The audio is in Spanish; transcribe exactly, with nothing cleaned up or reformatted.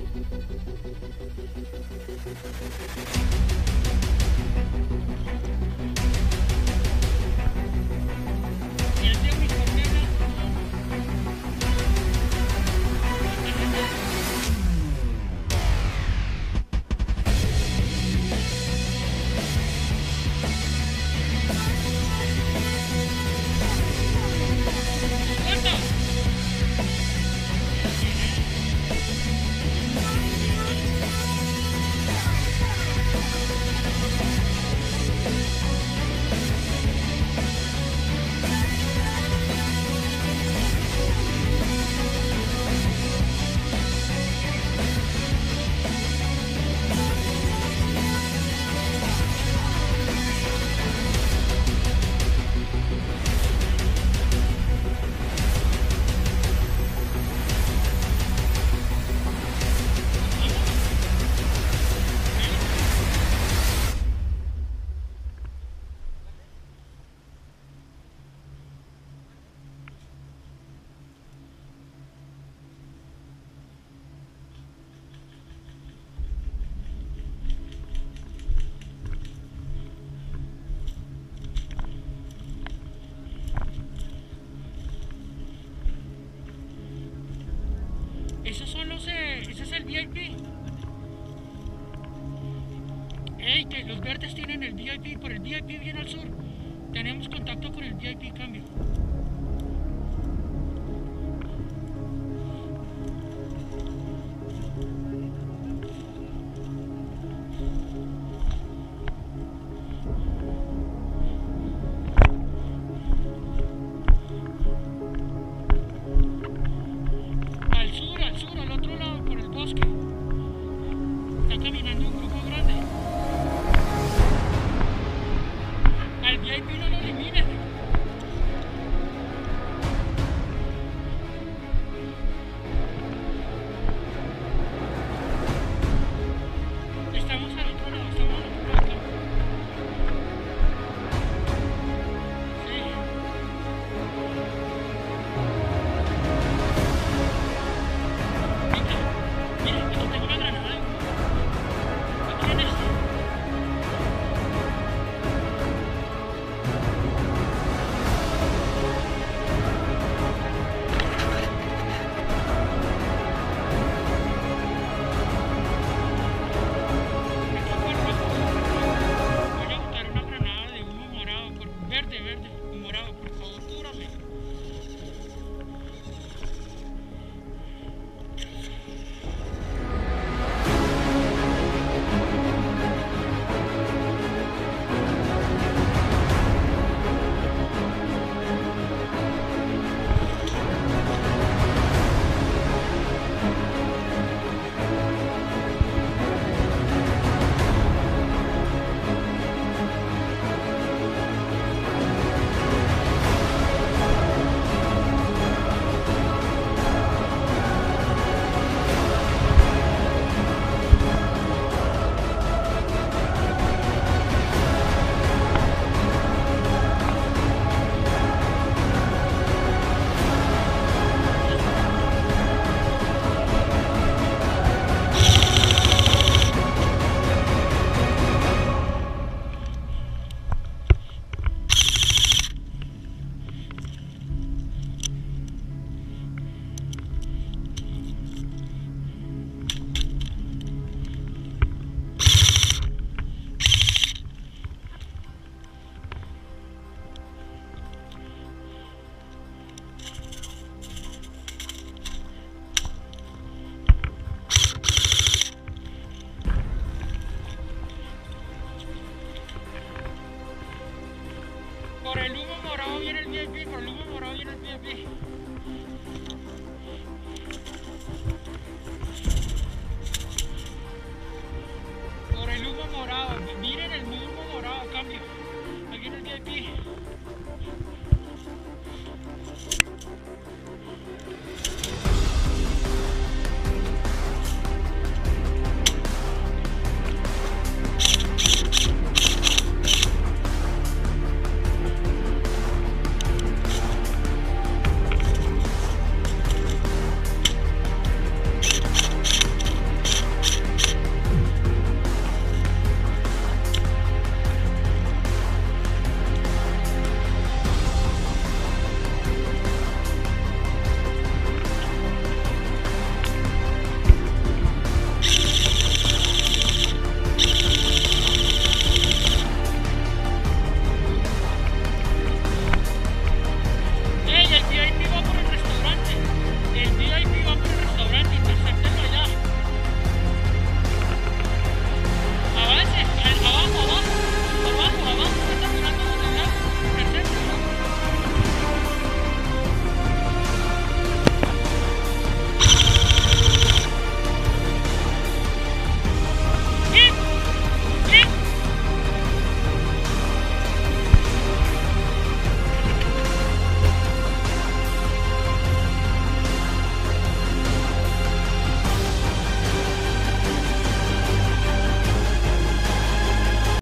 Y el de unicornio, ¡suelta! Esos son los, eh, ese es el V I P. Ey, que los verdes tienen el V I P, por el V I P viene al sur. Tenemos contacto con el V I P, cambio. Al sur, al sur, al otro lado, por el bosque. Está caminando un grupo grande. Al V I P no lo eliminen. Estamos al otro lado, estamos al otro lado. Sí. Mira, mira, aquí tengo una granada. Aquí en este. Voy a botar una granada de humo morado, por, verde, verde, morado, por favor, túrame. Por el humo morado viene el V I P, por el humo morado viene el V I P.